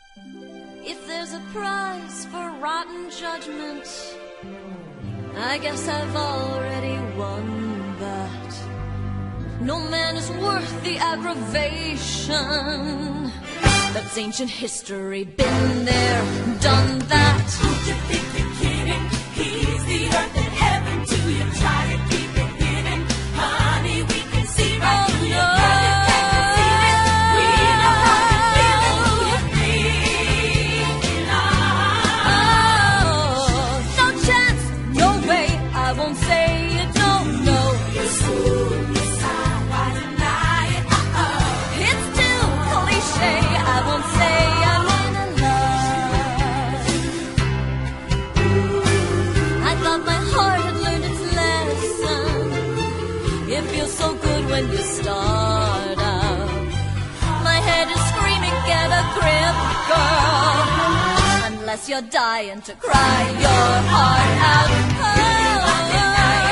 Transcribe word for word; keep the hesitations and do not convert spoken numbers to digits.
If there's a prize for rotten judgment, I guess I've already won that. No man is worth the aggravation. That's ancient history, been there, done that. Don't you think you're kidding? He's the earth and heaven to you. Try to keep it hidden. Honey, we can see right through you. Girl, you can't conceive it. We know how you feel and who you're thinking of. Oh, no chance, no way, I won't say you don't know. You're smooth, you're sideways, deny it. Uh-oh. It's too cliche, I won't say I'm in love. I thought my heart had learned its lesson. It feels so good when you start out. My head is screaming, get a grip, girl. Unless you're dying to cry your heart out. Oh,